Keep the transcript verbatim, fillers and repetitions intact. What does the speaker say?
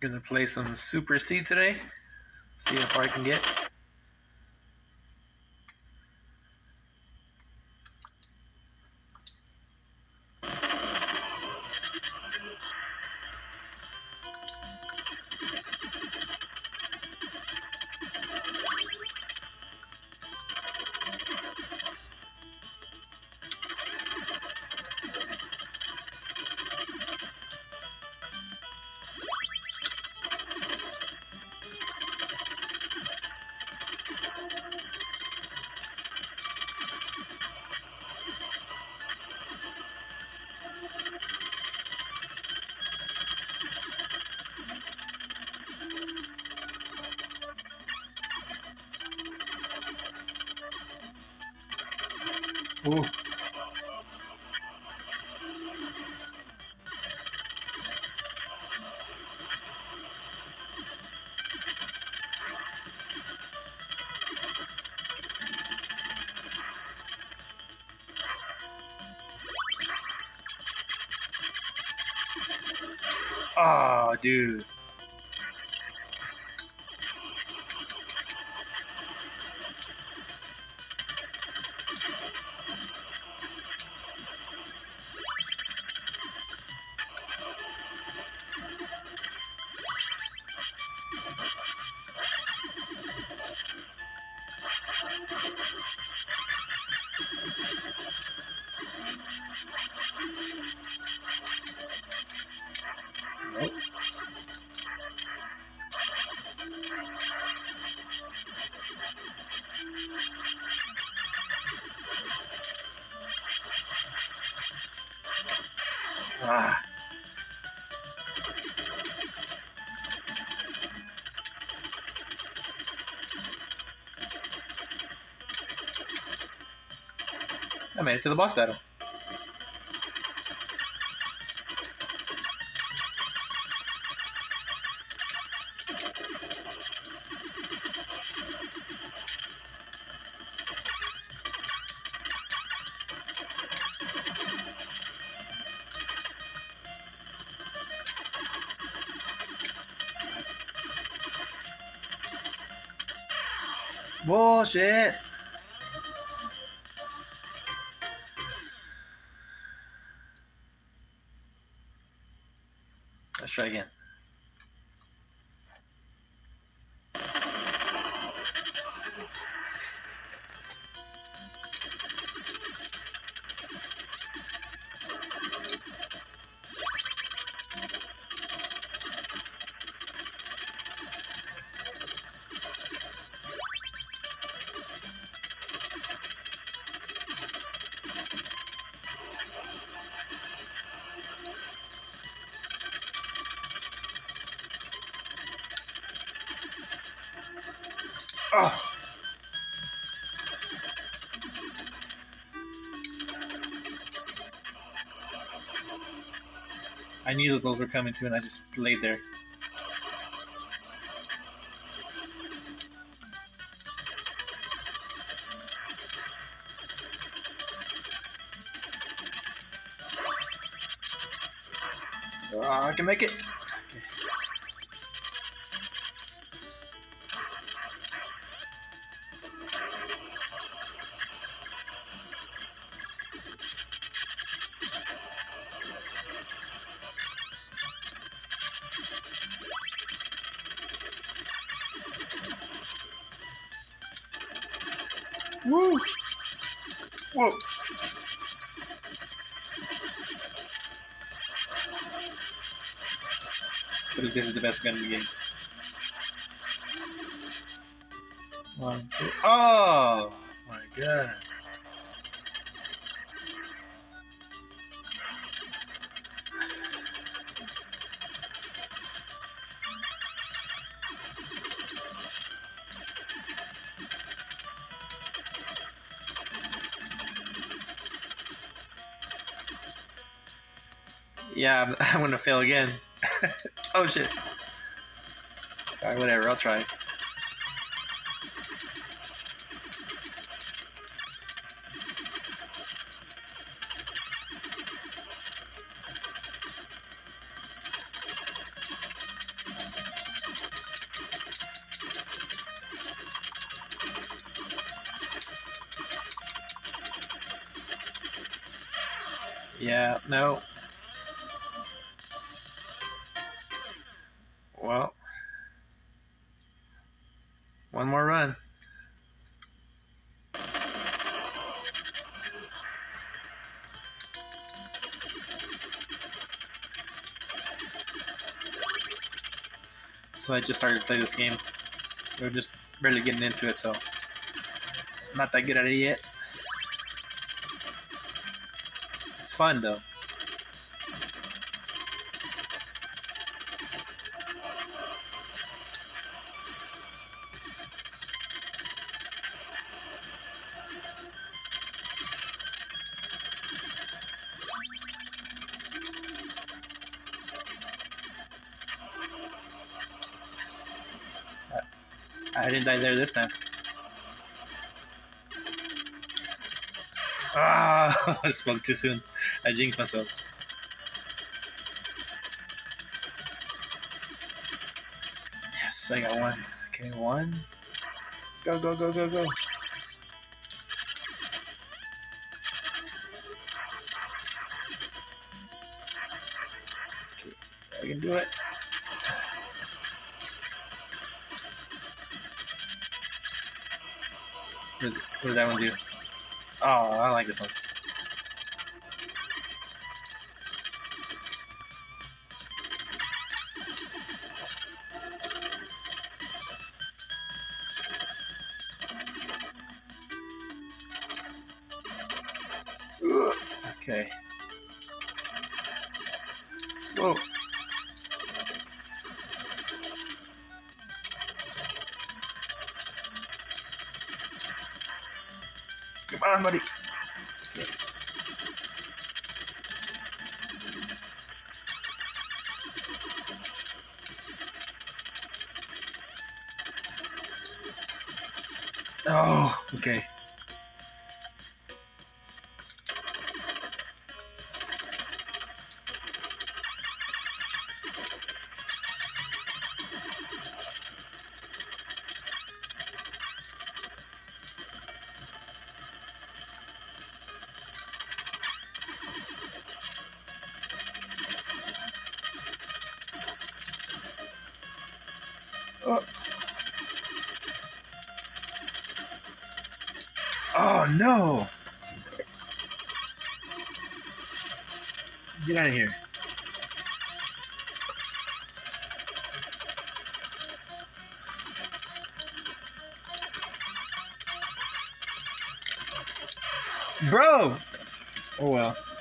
Gonna play some Super C today. See how far I can get. Ooh. Oh, dude. Nope. Ah. I made it to the boss battle. Bullshit. Let's try again. Oh. I knew those were coming too, and I just laid there. Oh, I can make it. Okay. Woo! Whoa! I feel like this is the best gun in the game. One, two. Oh my god. Yeah, I'm, I'm gonna fail again. Oh shit. Alright, whatever, I'll try. Yeah, no. Well, one more run. So I just started to play this game. We're just barely getting into it, so I'm not that good at it yet. It's fun though. I didn't die there this time. Ah, I spoke too soon. I jinxed myself. Yes, I got one. Okay, one. Go, go, go, go, go. Okay, I can do it. What does that one do? Oh, I don't like this one. Okay. Whoa. Come on, buddy. Okay. Oh, okay. Oh. Oh no! Get out of here. Bro! Oh well.